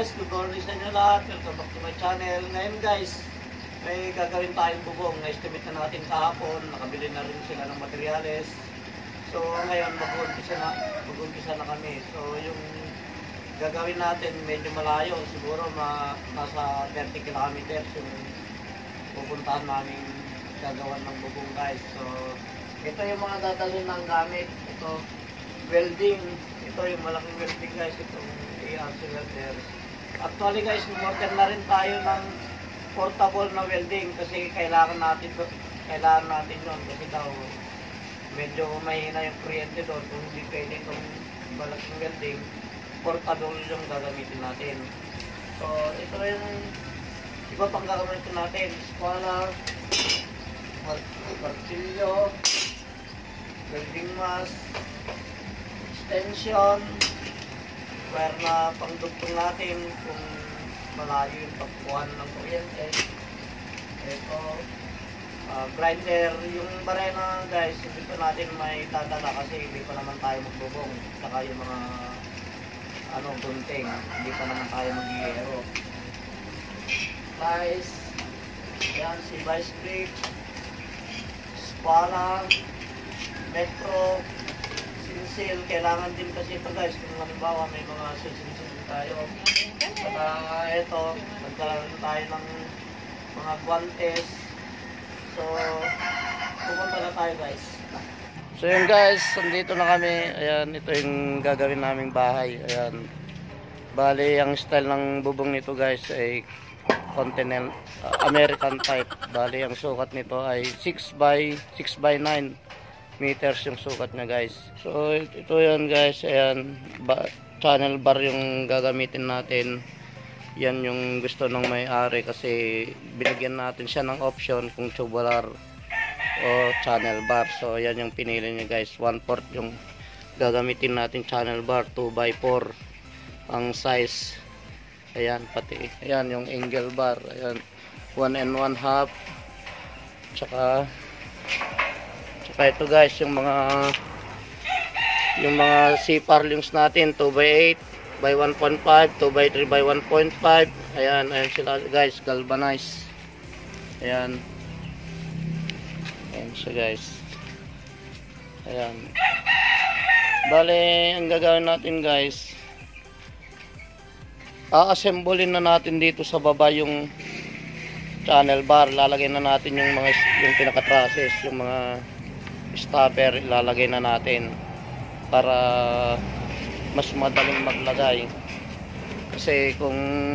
guys, good morning sa inyo lahat. Welcome back to my channel. Ngayon guys, may gagawin tayong bubong. Na-estimate na natin kahapon. Nakabili na rin sila ng materyales. So ngayon mag-uumpisa na kami. So yung gagawin natin medyo malayo. Siguro nasa 30 kilometers yung pupuntahan namin gagawan ng bubong guys. So ito yung mga dadalhin ng gamit. Ito welding. Ito yung malaking welding guys. Itong welder. Actually guys, umorder na rin tayo ng portable na welding kasi kailangan natin yun kasi daw medyo mahina yung kuryente doon. Kung hindi pwede itong malaking welding, portable yung gagamitin natin. So ito yung iba pang gagamitin natin: spanner, martilyo, welding mask, extension, wire na pangdugtong natin kung malayo yung pagkuhan ng kuryente. Ito, grinder. Yung barena guys, hindi pa natin may dadala kasi hindi pa naman tayo magbubong. Saka yung mga gunting, hindi pa naman tayo mag-iero. Guys, yan si vice grip, spana, metro, sinsil. Kailangan din kasi ito guys kung halimbawa may mga sinsil tayo. Saka ito, nagkaroon tayo ng mga guantes. So pupunta na tayo guys. So yun guys, nandito na kami. Ayan, ito yung gagawin naming bahay. Ayan, bali ang style ng bubong nito guys ay continental American type. Bali ang sukat nito ay 6 by 9 meters yung sukat niya guys. So ito yan guys. Ayan, channel bar yung gagamitin natin. Yan yung gusto ng may-ari kasi binigyan natin siya ng option kung tubular o channel bar. So yan yung pinili niya guys. 1/4 yung gagamitin natin channel bar. 2x4 ang size. Ayan, pati ayan yung angle bar. Ayan, 1 and 1/2. Tsaka ito guys, yung mga C-purlings natin, 2x8 by 1.5, 2x3 by 1.5. Ayan sila guys, galvanized. Ayan siya guys. Ayan, bale ang gagawin natin guys, a-assemblein na natin dito sa baba yung channel bar. Lalagay na natin yung pinaka-trusses, yung mga stopper ilalagay na natin para mas madaling maglagay. Kasi kung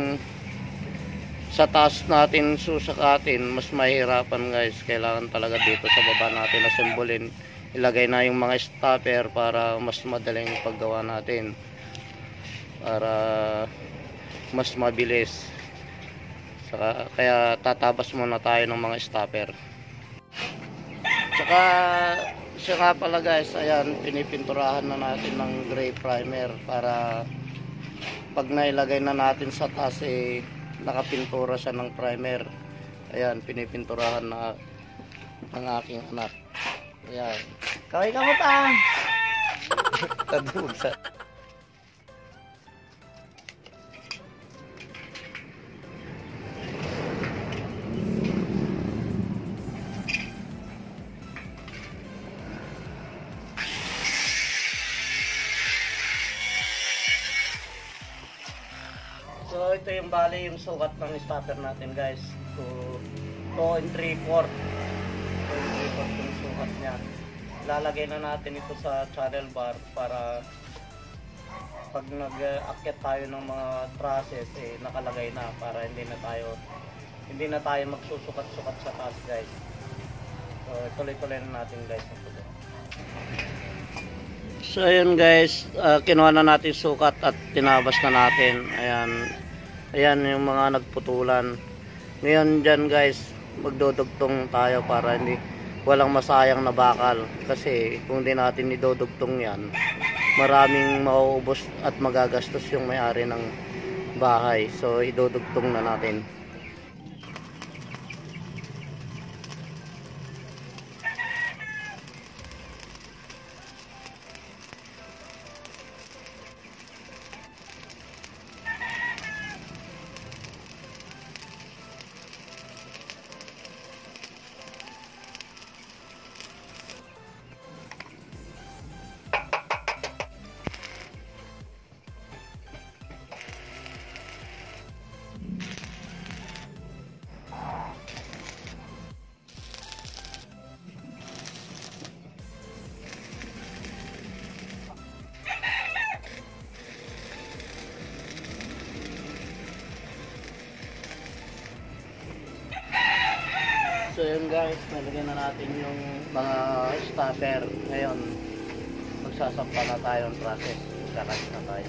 sa taas natin susakatin, mas mahirapan guys. Kailangan talaga dito sa baba natin assemblein, ilagay na yung mga stopper para mas madaling paggawa natin, para mas mabilis. Kaya tatabas muna tayo ng mga stopper. Tsaka siya nga pala guys, ayan, pinipinturahan na natin ng gray primer para pag nailagay na natin sa taas nakapintura siya ng primer. Ayan, pinipinturahan na ng aking anak. Ayan, kaway ka mo ta. Tadug sa So ito yung bali yung sukat ng stopper natin guys. 2 3/4 yung sukat niya. Lalagay na natin ito sa channel bar para pag nag-akyat tayo ng mga trusses nakalagay na, para hindi na tayo magsusukat-sukat sa taas guys. So tuloy-tuloy na natin guys. So ayun guys, kinuha na natin sukat at tinabas na natin. Ayan yung mga nagputulan. Ngayon dyan guys, magdodugtong tayo para walang masayang na bakal. Kasi kung di natin idodugtong yan, maraming mauubos at magagastos yung may-ari ng bahay. So idodugtong na natin. guys, nalagyan na natin yung mga starter. Ngayon, magsasampa na tayo ng process. Magkakas na tayo.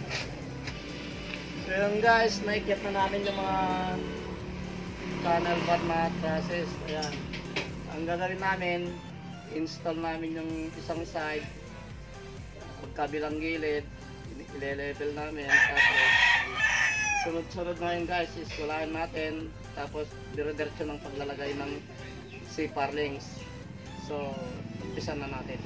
So yun guys, naikit na namin yung mga channel bar na process. Ayan. Ang gagawin namin, install namin yung isang side, magkabilang gilid, ile-level namin. Tapos, sunod-sunod na yun guys, iskulahin natin. Tapos, dire-diretso ng paglalagay ng C-par links. So, umpisa na natin.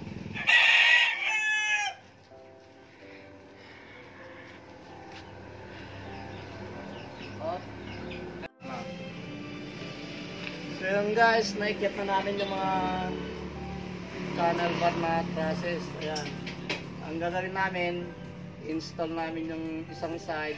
So yun guys, naikit na namin yung mga channel bar na process. Ayan. Ang gagawin namin, install namin yung isang side.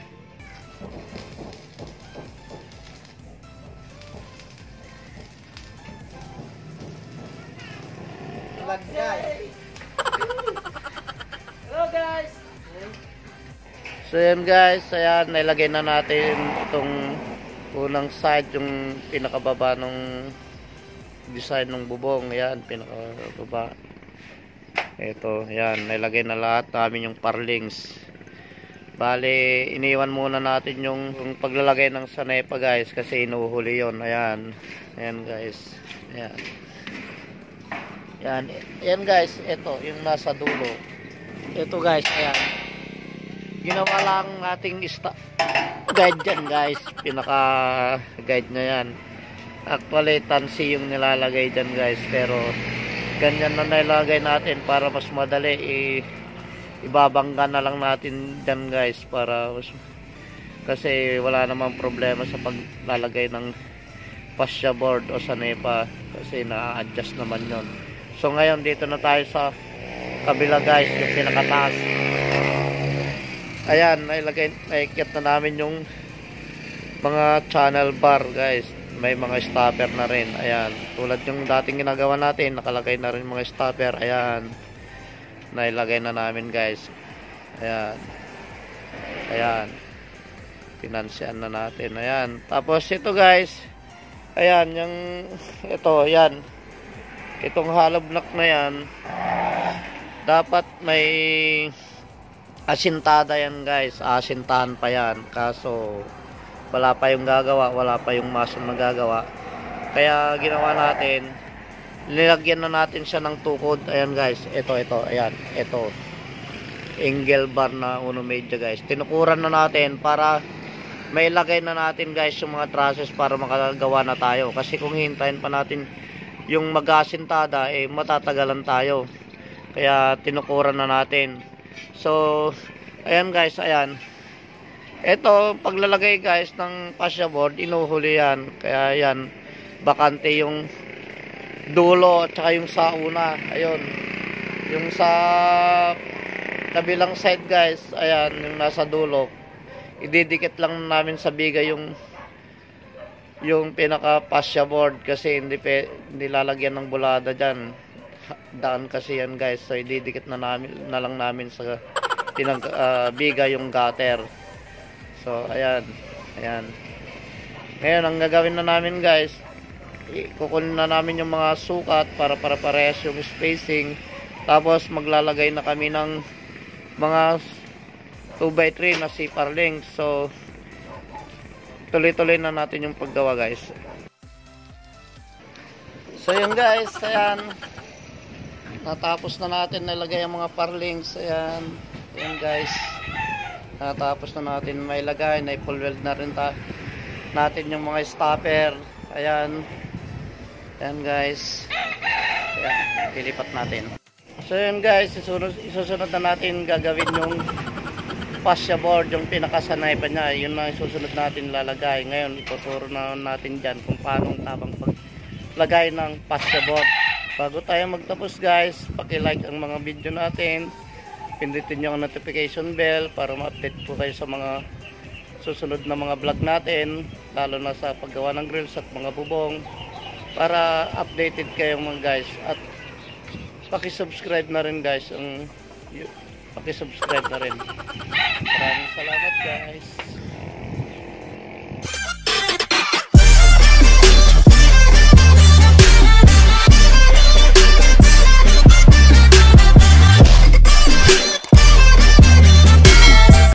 Hello guys! So yun guys, ayan, nailagay na natin itong unang side, yung pinakababa ng design ng bubong. Ayan, pinakababa. Ito, ayan, nailagay na lahat namin yung parlings. Bale, iniwan muna natin yung paglalagay ng sanepa guys, kasi inuhuli yon. Ayan, ayan guys. Ayan. Ayan, ayan guys, ito, yung nasa dulo. Ito guys, ayan. Ginawa lang nating guide dyan guys, pinaka guide na yan. Actually tansi yung nilalagay dyan guys, pero ganyan na nilagay natin para mas madali. Ibabangga na lang natin dyan guys, para kasi wala namang problema sa paglalagay ng fascia board o sanepa, kasi na-adjust naman yon. So ngayon dito na tayo sa kabila guys, yung pinakataas. Ayan, naikit na namin yung mga channel bar guys. May mga stopper na rin. Ayan, tulad yung dating ginagawa natin, nakalagay na rin mga stopper. Ayan, nailagay na namin guys. Ayan, ayan, pinansian na natin. Ayan, tapos ito guys, ayan, yung ito, ayan, itong hollow block na yan, dapat may asintada yan guys, asintahan pa yan, kaso wala pa yung gagawa, wala pa yung mason na gagawa. Kaya ginawa natin, nilagyan na natin siya ng tukod. Ayan guys, ito, ayan, ito, angle bar na uno media guys. Tinukuran na natin para may lagay na natin guys yung mga trusses para makagawa na tayo. Kasi kung hintayin pa natin yung mag-asintada, matatagalan tayo. Kaya tinukuran na natin. So, ayan guys, ayan. Ito, paglalagay guys ng fascia board, inuhuli yan. Kaya yan, bakante yung dulo at saka yung sa una. Ayun. Yung sa kabilang side guys, ayan, yung nasa dulo. Ididikit lang namin sa biga yung pinaka fascia board, kasi hindi lalagyan ng bulada dyan. Daan kasi yan guys, so ididikit na lang namin sa biga yung gutter. So ayan, ayan. Ngayon ang gagawin na namin guys, kukunin na namin yung mga sukat para parehas yung spacing. Tapos maglalagay na kami ng mga 2x3 na C-par links. So tuloy-tuloy na natin yung paggawa guys. So yun guys, ayan, natapos na natin nilagay ang mga par links. Ayan, ayan guys, natapos na natin may lagay, na full weld na rin natin yung mga stopper. Ayan, ayan guys, ayan, lilipat natin. So yun guys, isusunod na natin gagawin yung fascia board, yung pinakasanay pa niya. Yun na isusunod natin lalagay. Ngayon ituturo na natin dyan kung paano tamang paglagay ng fascia board. Bago tayo magtapos guys, paki-like ang mga video natin, pindutin nyo ang notification bell para ma-update po kayo sa mga susunod na mga vlog natin, lalo na sa paggawa ng grills at mga bubong, para updated kayo mga guys. At paki-subscribe na rin guys, paki-subscribe na rin. Maraming salamat guys.